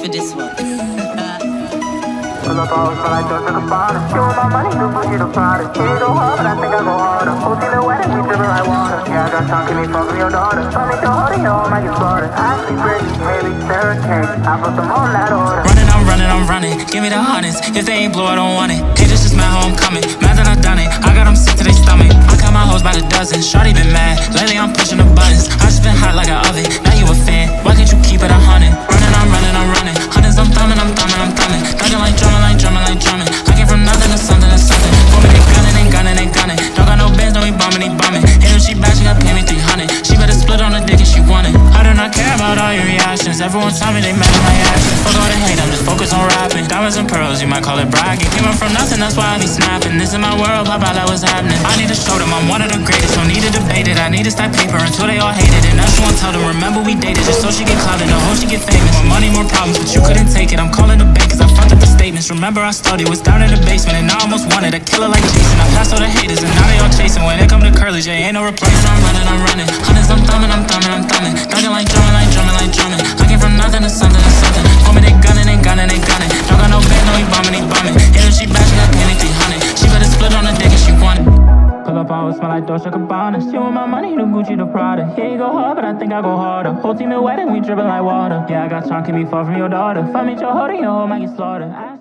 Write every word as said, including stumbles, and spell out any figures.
for this one. Pull up all so I don't take a bottle. You want my money, you push it apart. Can you go hard, but I think I go harder. Whole team in wedding, we drippin' like water. Yeah, I got some, can you fuck with your daughter? Tell me your heart, yo, I might get slaughtered. Ashley, Brittany, Haley, Sarah, Kate. I put them all in that order. Running, I'm running, I'm running. Give me the hundreds. If they ain't blue, I don't want it. Haters just mad how I'm coming. Mad that I done it. I got them sick to their stomach. I cut my hoes by the dozen. Shawty been mad. Lately I'm pushing the buttons. I just been hot like an oven. Now you a fan. Why can't you keep it a hundred? Running, I'm running, I'm running. Hundreds, I'm thumbing, I'm thumbing, I'm thumbing. Thugging like drumming, like drumming, like drumming. I came from nothing to something to something. For me, they gunning, they gunning, they gunning. Don't got no bands, don't be bumming, they bumming. Hit her, she back, she got pay me three hundred. She better split on the dick if she want it. I do not care about all your reactions. Everyone tell me they mad at my actions. Fuck all the hate, I'm just focused on rapping. Diamonds and pearls, you might call it bragging. Came up from nothing, that's why I be snapping. This is my world, pop out, that was happening. I need to show them I'm one of the greatest. Don't need to debate it, I need to stack paper until they all hate it. And that's what I tell them, remember we dated. Just so she get clouded, no hope she get famous. More money, more problems, but you couldn't take it. I'm calling the bank cause I fucked up the statements. Remember I started, was down in the basement. And now I almost wanted a killer like Jason. I passed all the haters and now they all chasing. When it come to curly, J ain't no replacement. I'm running, I'm running. Hundreds, I'm thumbing, I'm thumbing, I'm thumbing. Thugging like drumming, like drumming, like drumming. I came from nothing to something to something. For me, they gunning, they gunning, they gunning. Don't got no band, no, he bumming, he bumming. Hit her, she back, she got pay me three hundred. She better split on the dick if she want it. Pull up on, smell like Dolce and Gabbana. She want my money, the Gucci, the Prada. Yeah, you go hard, but I think I go harder. Whole team in wedding, we drippin' like water. Yeah, I got Sean, can me far from your daughter. If I meet your hoe, then your hoe might get slaughtered.